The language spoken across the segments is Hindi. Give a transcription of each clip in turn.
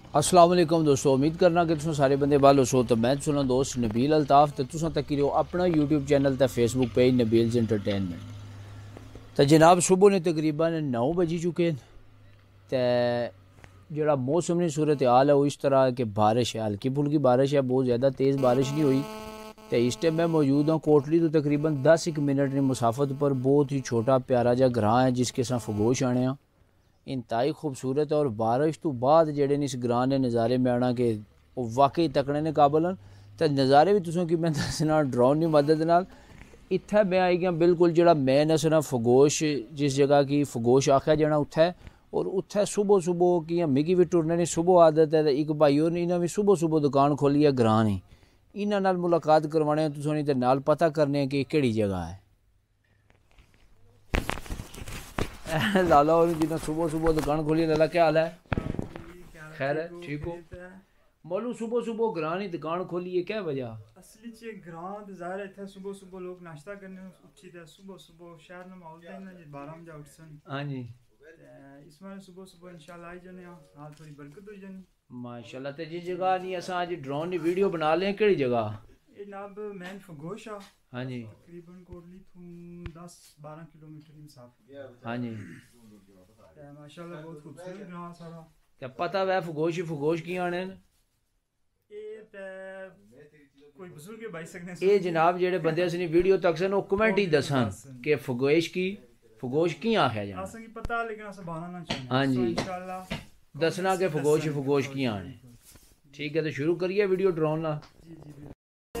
अस्सलाम वालेकुम दोस्तों, उम्मीद करना कि तुम सारे बंदे बालो सो। तो मैं सुना दोस्त नबील अल्ताफ़, तो तुम तक रहो अपना यूट्यूब चैनल तो फेसबुक पेज नबील्स एंटरटेनमेंट। तो जनाब सुबह ने तकरीबन 9 बजी चुके हैं। तो जरा मौसम की सूरत हाल है वो इस तरह कि बारिश है, हल्की फुल्की बारिश है, बहुत ज़्यादा तेज़ बारिश नहीं हुई। तो इस टाइम मैं मौजूद हूँ कोटली, तो तकरीबन 10 मिनट की मुसाफत पर बहुत ही छोटा प्यारा जहा ग्रां है जिसके साथ फगोश आने हैं। इंतहाई खूबसूरत है और बारिश तो बाद जेडे इस ग्रां ने नज़ारे में आना कि वो वाकई तकने ने काबल हैं। तो नज़ारे भी तुसों की मैं दसना ड्रोन की मदद नाल। इत्थै मैं आई गया बिल्कुल जरा मेन असना फगोश जिस जगह की फगोश आख्या जाना उत्थै। और उत्थै सुबह सुबह कि मिगी भी टुरने की सुबह आदत है। एक भाई होर इन्हें भी सुबह सुबह दुकान खोली है ग्रां ही। इन्हां नाल मुलाकात करवाने तुसों ते नाल पता करने कि केड़ी जगह है। लाला और जिन्हें सुबह सुबह दुकान खोली। लाला क्या हाल है? जी क्या हाल है? खैर है, ठीक हो? ठीक हो? खैरियत है? मोलू सुबह सुबह ग्रां ही दुकान खोली है, क्या वजह? असली च ग्रां ते ज़ाहिर है इत्थै सुबह सुबह लोग नाश्ता करने उठी ते सुबह सुबह शहर में माहौल देना जे 12 बजे उठसन हाँ जी, ते इस बार सुबह सुबह इंशाल्लाह आई जने हाल थोड़ी बरकत हो जानी। माशाल्लाह। ते जिस जगह नहीं असा अज ड्रोन की वीडियो बना लें, केड़ी जगह? ये नाब मैन फगोश आ हाँ जी, तकरीबन कोटली थू 10-12 किलोमीटर की मुसाफत हाँ जी। ते माशाल्लाह बहुत खूबसूरत ग्रां सारा। ते पता वै फगोश फगोश की आने न? ये ते कोई बुजुर्ग भाई सकने ये जनाब जेडे बंदे असनी वीडियो तक सन वो कमेंट ही दसन कि फगोश की आख्या जाना। असें की पता लेकिन अस बाना ना चाहने हाँ सो जी, इंशाल्लाह दसना कि फगोश की आने। ठीक है, तो शुरू करिए वीडियो ड्रोन ना। जी जी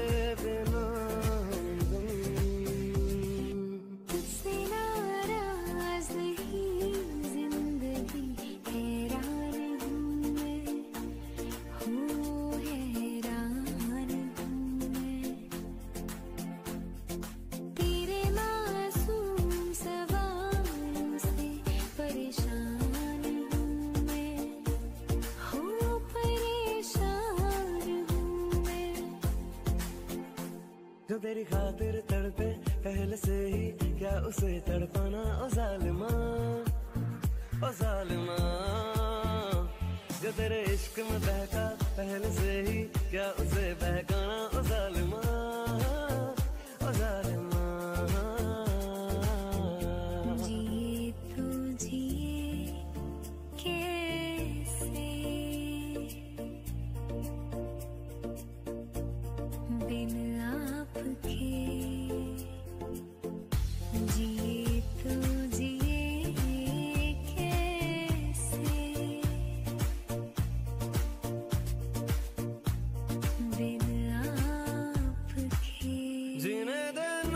जो तेरी खातिर तड़पे पहले से ही क्या उसे तड़पाना ओ जालिमा, ओ जालिमा। जो तेरे इश्क में बहका पहले से ही क्या उसे बहकाना ओ जालिमा, ओ जालिमा। जिए तो जिए कैसे बिन आपके, जिए तो जिए कैसे बिन आपके। जीने दे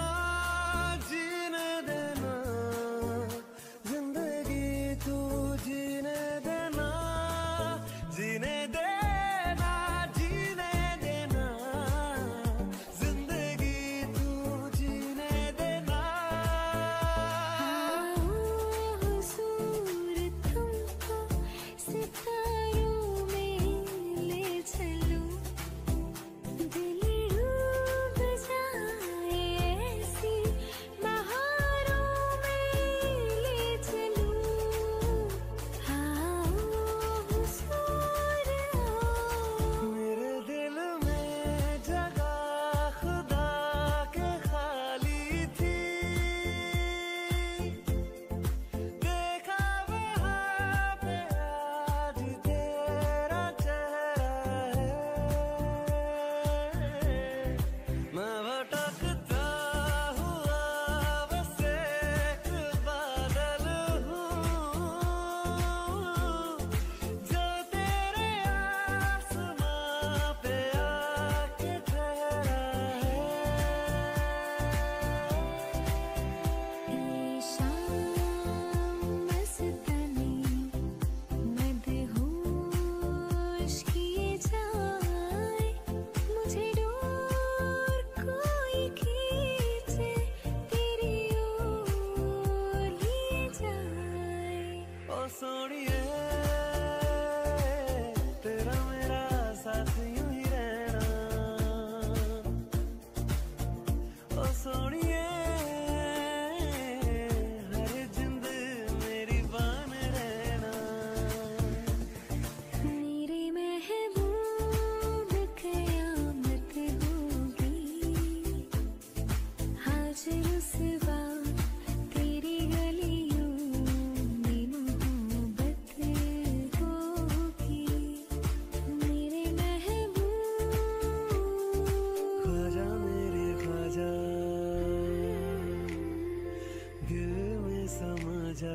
जा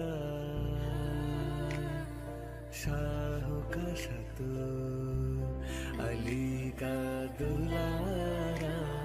शाहों का शतू अली का दुलारा